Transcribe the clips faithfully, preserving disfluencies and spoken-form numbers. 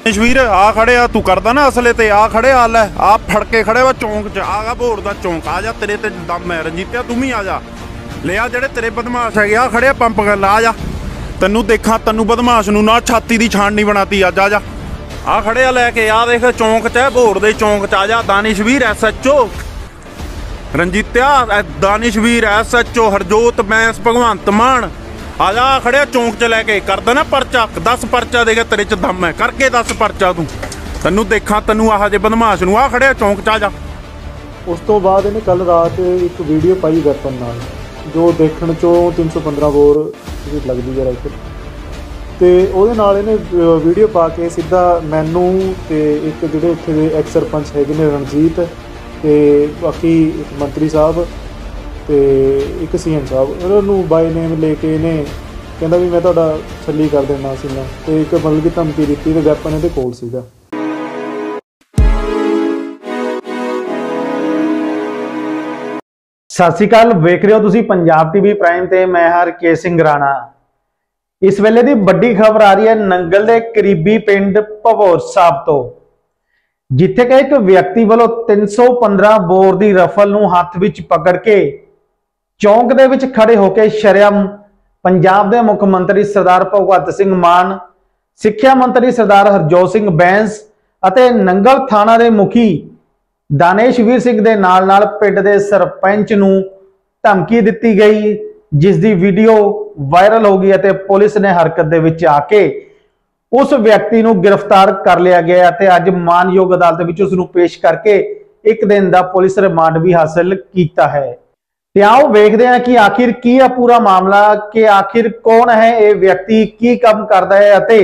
तशवीर आ खड़े आ तू करदा ना असले ते आ खड़े आ लै आ फड़ के खड़े वा चौंक च आगा भोर दा चौंक आ जा तेरे ते दम है रंजीतिया तू भी आ जा ले आ जेड़े तेरे बदमाश है आ खड़े पंप कर ला जा तैनू देखा तैनू बदमाश नू ना छाती दी छान नहीं बनाती अज आ जा आ खड़े आ लैके आ देख चौंक च भोर दे चौंक च आ जा Danishveer S H O Ranjitiya Danishveer S H O Harjot Bains Bhagwant Mann आ जा खड़े चौंक च लैके कर देना परचा दस परचा देगा तेरे च दम है करके दस परचा तू तैनू देखा तैनू आह जे बदमाश नू आ खड़े चौंक च आ जा। उस तो बाद इन्हें कल रात एक वीडियो पाई वैपन नाल जो देखण चो तीन सौ पंद्रह बोर लगती है राइफल तो वो इन्हें वीडियो पा के सीधा मैनू तो एक जोड़े उत्थे दे एक्स सरपंच है ने रणजीत तो बाकी एक मंत्री साहब तो एक सी एम साहब उन्होंने बाय नेम लेके इन्हें कहता भी मैं तुहाडा छली कर देना सीना तो एक मतलब की धमकी दी तो वैपन इहदे कोल सीगा। सत श्री अकाल वेख रहे हो तुसी पंजाब टीवी प्राइम ते मैं हरकेश सिंह राणा। इस वेले दी बड़ी खबर आ रही है नंगल दे करीबी पिंड भवौर साहब तो जिथे कि एक व्यक्ति वालों तीन सौ पंद्रह बोर की रफल नूं हथ विच पकड़ के चौंक दे विच खड़े होकर शर्यम पंजाब दे मुख मंत्री सरदार भगवंत सिंह मान, सिक्ख्या मंत्री सरदार हरजोत सिंह बैंस अते नंगल थाना दे मुखी दानेशवीर सिंह दे नाल नाल पिंड दे सरपंच नूं धमकी दित्ती गई जिस दी वीडियो वायरल हो गई अते पुलिस ने हरकत दे विच आके उस व्यक्ति नूं गिरफ्तार कर लिया गया अते अज मानयोग अदालत विच उस नूं पेश करके एक दिन दा पुलिस रिमांड भी हासिल कीता है। ते आओ वेखदे हां कि आखिर की है पूरा मामला कि आखिर कौन है ये व्यक्ति की काम करदा है अते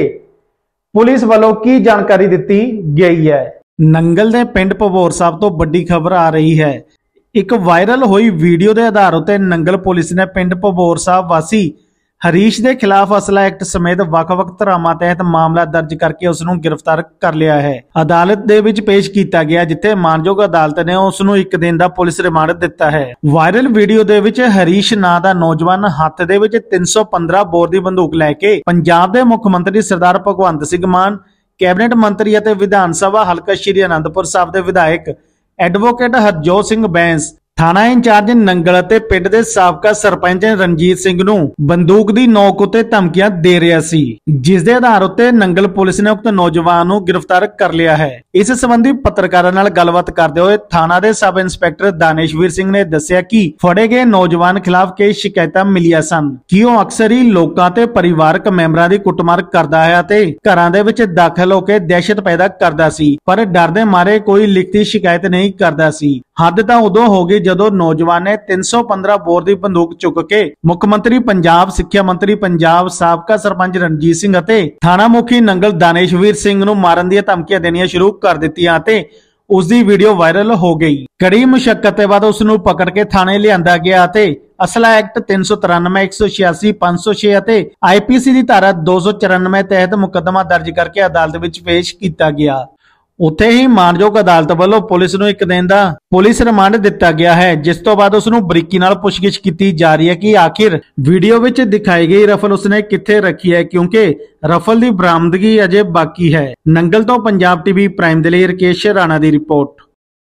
पुलिस वालों की जानकारी दित्ती गई है। नंगल दे पिंड भवौर साहब तो बड़ी खबर आ रही है। एक वायरल हुई वीडियो के आधार उत्ते नंगल पुलिस ने पिंड भवौर साहब वासी हरीश के खिलाफ असला एक्ट समेत वख-वख धरावां तहत मामला दर्ज करके उसनूं गिरफ्तार कर लिया है। अदालत दे विच पेश किया गया जिथे मानयोग अदालत ने उसनूं एक दिन का पुलिस रिमांड दिता है। वायरल वीडियो दे विच हरीश नां दा नौजवान हत्थ दे विच तीन सौ पंद्रह बोर की बंदूक लैके पंजाब के मुख मंत्री सरदार भगवंत सिंह मान, कैबिनेट मंत्री अते विधान सभा हलका श्री आनंदपुर साहब के विधायक एडवोकेट हरजोत सिंह बैंस, थाना इंचार्ज नंगल अते पिंड दे साबका सरपंच रणजीत सिंह नूं बंदूक दी नोक उत्ते धमकियां दे रहा सी जिस दे आधार उत्ते नंगल पुलिस ने उक्त नौजवान नूं गिरफ्तार कर लिया है। इस संबंधी पत्रकारां नाल गलबात करदे होए थाना दे सब इंस्पैक्टर दानेशवीर सिंह ने दस्सिया कि फड़े गए नौजवान खिलाफ कई शिकायतां मिलियां सन कि ओह अक्सर ही लोकां ते परिवारक मैंबरां दी कुੱਟਮਾਰ करदा है अते घरां दे विच दाखिल होकर दहशत पैदा करदा सी पर डर दे मारे कोई लिखती शिकायत नहीं करदा सी। हद तां उदों हो गई जदों नौजवान ने तीन सौ पंद्रह बोर की बंदूक चुक के मुख मंत्री पंजाब, सिक्ख्या मंत्री पंजाब, साबका सरपंच रणजीत सिंह अते थाना मुखी नंगल दानेशवीर सिंह नूं मारन दी धमकियां देनियां शुरू कर दित्तियां अते उसकी वीडियो वायरल हो गई। कड़ी मुशक्कत के बाद उसनूं पकड़ के थाने लिआंदा गया अते असला एक्ट तीन सौ तिरानवे एक सौ छियासी पांच सौ छे अते आई पी सी की धारा दो सौ चौरानवे तहत मुकदमा दर्ज करके अदालत विच पेश किया गया। उत्थे ही मानयोग अदालत वालों पुलिस नूं एक दिन दा पुलिस रिमांड दिता गया है जिस तो बाद उसनूं बरीकी नाल पुछगिछ की जा रही है कि आखिर वीडियो विच दिखाई गई रफल उसने कित्थे रखी है क्योंकि रफल की बरामदगी अजे बाकी है। नंगल तो पंजाब टीवी प्राइम दे लई हरकेश राणा की रिपोर्ट।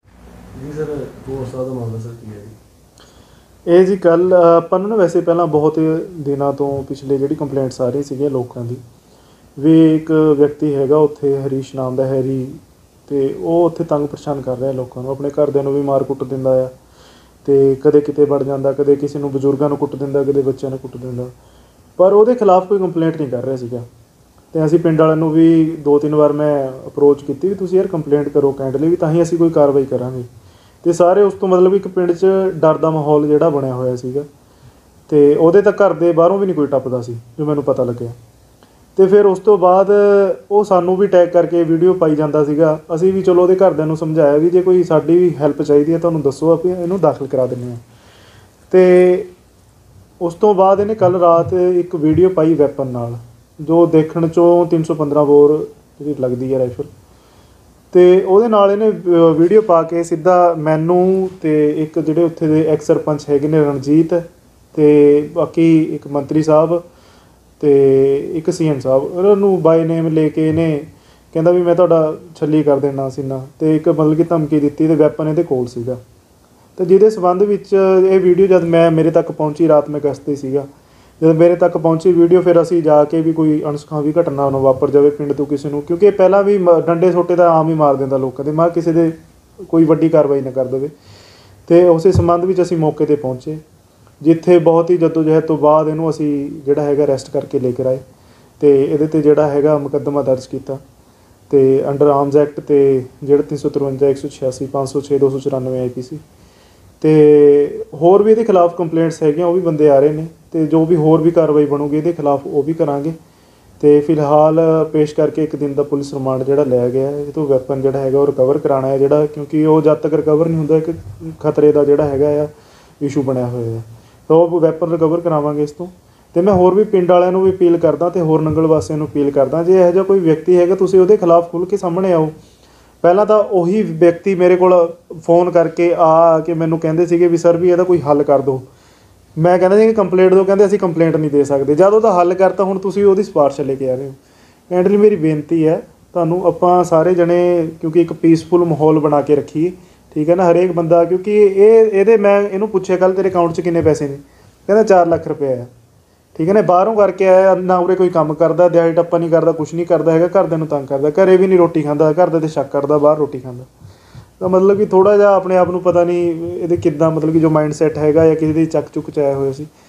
ਇਹ ਜੀ ਕੱਲ ਆਪਾਂ ਨੂੰ ਨਾ ਵੈਸੇ ਪਹਿਲਾਂ ਬਹੁਤ ਦਿਨਾਂ ਤੋਂ ਪਿਛਲੇ ਜਿਹੜੀ ਕੰਪਲੇਂਟਸ ਆ ਰਹੀ ਸੀਗੇ ਲੋਕਾਂ ਦੀ ਵੀ ਇੱਕ ਵਿਅਕਤੀ ਹੈਗਾ ਉੱਥੇ ਹਰੀਸ਼ ਨਾਮ ਦਾ ਹੈਰੀ ਤੇ ਉਹ ਉੱਥੇ ਤੰਗ ਪਰੇਸ਼ਾਨ ਕਰ ਰਿਹਾ ਲੋਕਾਂ ਨੂੰ, ਆਪਣੇ ਘਰਦਿਆਂ ਨੂੰ ਵੀ ਮਾਰ ਕੁੱਟ ਦਿੰਦਾ ਆ ਤੇ ਕਦੇ ਕਿਤੇ ਵੜ ਜਾਂਦਾ, ਕਦੇ ਕਿਸੇ ਨੂੰ ਬਜ਼ੁਰਗਾਂ ਨੂੰ ਕੁੱਟ ਦਿੰਦਾ, ਕਦੇ ਬੱਚਿਆਂ ਨੂੰ ਕੁੱਟ ਦਿੰਦਾ, ਪਰ ਉਹਦੇ ਖਿਲਾਫ ਕੋਈ ਕੰਪਲੇਂਟ ਨਹੀਂ ਕਰ ਰਿਹਾ ਸੀਗਾ। ਤੇ ਅਸੀਂ ਪਿੰਡ ਵਾਲਿਆਂ ਨੂੰ ਵੀ ਦੋ ਤਿੰਨ ਵਾਰ ਮੈਂ ਅਪਰੋਚ ਕੀਤੀ ਵੀ ਤੁਸੀਂ ਯਾਰ ਕੰਪਲੇਂਟ ਕਰੋ ਕਾਈਂਡਲੀ ਵੀ ਤਾਂ ਹੀ ਅਸੀਂ ਕੋਈ ਕਾਰਵਾਈ ਕਰਾਂਗੇ। ਤੇ ਸਾਰੇ ਉਸ ਤੋਂ ਮਤਲਬ ਇੱਕ ਪਿੰਡ 'ਚ ਡਰ ਦਾ ਮਾਹੌਲ ਜਿਹੜਾ ਬਣਿਆ ਹੋਇਆ ਸੀਗਾ ਤੇ ਉਹਦੇ ਤਾਂ ਘਰ ਦੇ ਬਾਹਰੋਂ ਵੀ ਨਹੀਂ ਕੋਈ ਟੱਪਦਾ ਸੀ ਜੋ ਮੈਨੂੰ ਪਤਾ ਲੱਗਿਆ। ਤੇ ਫਿਰ ਉਸ ਤੋਂ ਬਾਅਦ ਉਹ ਸਾਨੂੰ ਵੀ ਟੈਗ ਕਰਕੇ ਵੀਡੀਓ ਪਾਈ ਜਾਂਦਾ ਸੀਗਾ। ਅਸੀਂ ਵੀ ਚਲੋ ਉਹਦੇ ਘਰਦਿਆਂ ਨੂੰ ਸਮਝਾਇਆ ਵੀ ਜੇ ਕੋਈ ਸਾਡੀ ਵੀ ਹੈਲਪ ਚਾਹੀਦੀ ਹੈ ਤੁਹਾਨੂੰ ਦੱਸੋ ਆਪਾਂ ਇਹਨੂੰ ਦਾਖਲ ਕਰਾ ਦਿੰਦੇ ਹਾਂ। ਤੇ ਉਸ ਤੋਂ ਬਾਅਦ ਇਹਨੇ ਕੱਲ੍ਹ ਰਾਤ ਇੱਕ ਵੀਡੀਓ ਪਾਈ ਵੈਪਨ ਨਾਲ ਜੋ ਦੇਖਣ 'ਚੋਂ ਤਿੰਨ ਸੌ ਪੰਦਰਾਂ ਬੋਰ ਜਿਹੜੀ ਲੱਗਦੀ ਹੈ ਰਾਈਫਲ ਤੇ ਉਹਦੇ ਨਾਲ ਇਹਨੇ ਵੀਡੀਓ ਪਾ ਕੇ ਸਿੱਧਾ ਮੈਨੂੰ ਤੇ ਇੱਕ ਜਿਹੜੇ ਉੱਥੇ ਦੇ ਐਕਸ ਸਰਪੰਚ ਹੈਗੇ ਨੇ ਰਣਜੀਤ ਤੇ ਬਾਕੀ ਇੱਕ ਮੰਤਰੀ ਸਾਹਿਬ ਤੇ ਇੱਕ ਸੀ ਐਮ ਸਾਹਿਬ ਉਹਨਾਂ ਨੂੰ ਬਾਈ ਨੇਮ ਲੈ ਕੇ ਇਹਨੇ ਕਹਿੰਦਾ ਵੀ ਮੈਂ ਤੁਹਾਡਾ ਛੱਲੀ ਕਰ ਦੇਣਾ ਸੀਨਾ, ਤੇ ਇੱਕ ਮਤਲਬ ਕਿ ਧਮਕੀ ਦਿੱਤੀ ਤੇ ਵੈਪਨ ਇਹਦੇ ਕੋਲ ਸੀਗਾ। ਤੇ ਜਿਹਦੇ ਸਬੰਧ ਵਿੱਚ ਇਹ ਵੀਡੀਓ ਜਦ ਮੈਂ ਮੇਰੇ ਤੱਕ ਪਹੁੰਚੀ, ਰਾਤ ਮੈਂ ਗਸ਼ਤ 'ਤੇ ਸੀਗਾ, ਜਦੋਂ ਮੇਰੇ ਤੱਕ ਪਹੁੰਚੀ ਵੀਡੀਓ, ਫਿਰ ਅਸੀਂ ਜਾ ਕੇ ਵੀ ਕੋਈ ਅਣਸੁਖਾਵੀ ਘਟਨਾ ਨਾ ਵਾਪਰ ਜਾਵੇ ਪਿੰਡ ਤੋਂ ਕਿਸੇ ਨੂੰ, ਕਿਉਂਕਿ ਇਹ ਪਹਿਲਾਂ ਵੀ ਮ- ਡੰਡੇ ਸੋਟੇ ਤਾਂ ਆਮ ਹੀ ਮਾਰ ਦਿੰਦਾ ਲੋਕਾਂ ਦੇ, ਮੈਂ ਕਿਹਾ ਕਿਸੇ ਦੇ ਕੋਈ ਵੱਡੀ ਕਾਰਵਾਈ ਨਾ ਕਰ ਦੇਵੇ। ਤੇ ਉਸੇ ਸੰਬੰਧ ਵਿੱਚ ਅਸੀਂ ਮੌਕੇ ਤੇ ਪਹੁੰਚੇ, ਜਿੱਥੇ ਬਹੁਤ ਹੀ ਜਦੋਜਹਿਦ ਤੋਂ ਬਾਅਦ ਇਹਨੂੰ ਅਸੀਂ ਜਿਹੜਾ ਹੈਗਾ ਅਰੈਸਟ ਕਰਕੇ ਲੈ ਕੇ ਆਏ ਤੇ ਇਹਦੇ ਤੇ ਜਿਹੜਾ ਹੈਗਾ ਮੁਕੱਦਮਾ ਦਰਜ ਕੀਤਾ ਤੇ ਅੰਡਰ ਆਰਮਸ ਐਕਟ ਤੇ ਜਿਹੜਾ ਤਿੰਨ ਸੌ ਤਰਵੰਜਾ, ਇੱਕ ਸੌ ਛਿਆਸੀ, ਪੰਜ ਸੌ ਛੇ, ਦੋ ਸੌ ਚੁਰਾਨਵੇਂ ਆਈ ਪੀ ਸੀ ਤੇ ਹੋਰ ਵੀ ਇਹਦੇ ਖਿਲਾਫ ਕੰਪਲੇਂਟਸ ਹੈਗੀਆਂ, ਉਹ ਵੀ ਬੰਦੇ ਆ ਰਹੇ ਨੇ ਤੇ ਜੋ ਵੀ ਹੋਰ ਵੀ ਕਾਰਵਾਈ ਬਣੂਗੀ ਇਹਦੇ ਖਿਲਾਫ ਉਹ ਵੀ ਕਰਾਂਗੇ। ਤੇ ਫਿਲਹਾਲ ਪੇਸ਼ ਕਰਕੇ ਇੱਕ ਦਿਨ ਦਾ ਪੁਲਿਸ ਰਿਮਾਂਡ ਜਿਹੜਾ ਲਿਆ ਗਿਆ ਹੈ, ਇਹ ਤੋਂ ਵੈਪਨ ਜਿਹੜਾ ਹੈਗਾ ਉਹ ਰਿਕਵਰ ਕਰਾਉਣਾ ਹੈ ਜਿਹੜਾ, ਕਿਉਂਕਿ ਉਹ ਜਦ ਤੱਕ ਰਿਕਵਰ ਨਹੀਂ ਹੁੰਦਾ ਇੱਕ ਖਤਰੇ ਦਾ ਜਿਹੜਾ ਹੈਗਾ ਆ ਇਸ਼ੂ ਬਣਿਆ ਹੋਇਆ ਹੈ, ਤਾਂ ਉਹ ਵੈਪਨ ਰਿਕਵਰ ਕਰਾਵਾਂਗੇ ਇਸ ਤੋਂ। ਤੇ ਮੈਂ ਹੋਰ ਵੀ ਪਿੰਡ ਵਾਲਿਆਂ ਨੂੰ ਵੀ ਅਪੀਲ ਕਰਦਾ ਤੇ ਹੋਰ ਨੰਗਲ ਵਾਸੀਆਂ ਨੂੰ ਅਪੀਲ ਕਰਦਾ, ਜੇ ਇਹੋ ਜਿਹਾ ਕੋਈ ਵਿਅਕਤੀ ਹੈਗਾ ਤੁਸੀਂ ਉਹਦੇ ਖਿਲਾਫ ਖੁੱਲ੍ਹ ਕੇ ਸਾਹਮਣੇ ਆਓ। ਪਹਿਲਾਂ ਤਾਂ ਉਹੀ ਵਿਅਕਤੀ ਮੇਰੇ ਕੋਲ ਫੋਨ ਕਰਕੇ ਆ ਕੇ ਮੈਨੂੰ ਕਹਿੰਦੇ ਸੀਗੇ ਵੀ ਸਰ ਵੀ ਇਹਦਾ ਕੋਈ ਹੱਲ ਕਰ ਦਿਓ। ਮੈਂ ਕਹਿੰਦਾ ਸੀ ਕਿ ਕੰਪਲੇਂਟ ਦਿਓ, ਕਹਿੰਦੇ ਅਸੀਂ ਕੰਪਲੇਂਟ ਨਹੀਂ ਦੇ ਸਕਦੇ। ਜਦ ਉਹਦਾ ਹੱਲ ਕਰਤਾ ਹੁਣ ਤੁਸੀਂ ਉਹਦੀ ਸਿਫਾਰਿਸ਼ ਲੈ ਕੇ ਆ ਰਹੇ ਹੋ। ਐਂਡ ਲਈ ਮੇਰੀ ਬੇਨਤੀ ਹੈ ਤੁਹਾਨੂੰ, ਆਪਾਂ ਸਾਰੇ ਜਣੇ ਕਿਉਂਕਿ ਇੱਕ ਪੀਸਫੁਲ ਮਾਹੌਲ ਬਣਾ ਕੇ ਰੱਖੀਏ, ਠੀਕ ਹੈ ਨਾ। ਹਰੇਕ ਬੰਦਾ, ਕਿਉਂਕਿ ਇਹ ਇਹਦੇ ਮੈਂ ਇਹਨੂੰ ਪੁੱਛਿਆ ਕੱਲ੍ਹ ਤੇਰੇ ਅਕਾਊਂਟ 'ਚ ਕਿੰਨੇ ਪੈਸੇ ਨੇ, ਕਹਿੰਦਾ ਚਾਰ ਲੱਖ ਰੁਪਏ ਆ, ਠੀਕ ਹੈ ਨਾ। ਬਾਹਰੋਂ ਕਰਕੇ ਆਇਆ, ਨਾ ਉਰੇ ਕੋਈ ਕੰਮ ਕਰਦਾ, ਦਿਹਾੜੀ ਟੱਪਾ ਨਹੀਂ ਕਰਦਾ, ਕੁਛ ਨਹੀਂ ਕਰਦਾ ਹੈਗਾ, ਘਰਦਿਆਂ ਨੂੰ ਤੰਗ ਕਰਦਾ, ਘਰੇ ਵੀ ਨਹੀਂ ਰੋਟੀ ਖਾਂਦਾ, ਘਰ ਦੇ 'ਤੇ ਸ਼ੱਕ ਕਰਦਾ, ਬਾਹਰ ਰੋਟੀ ਖਾਂਦਾ। ਤਾਂ ਮਤਲਬ ਕਿ ਥੋੜ੍ਹਾ ਜਿਹਾ ਆਪਣੇ ਆਪ ਨੂੰ ਪਤਾ ਨਹੀਂ ਇਹਦੇ ਕਿੱਦਾਂ, ਮਤਲਬ ਕਿ ਜੋ ਮਾਈਂਡ ਸੈੱਟ ਹੈਗਾ ਜਾਂ ਕਿਸੇ ਦੀ ਚੱਕ ਚੁੱਕ 'ਚ ਆਇਆ ਹੋਇਆ ਸੀ।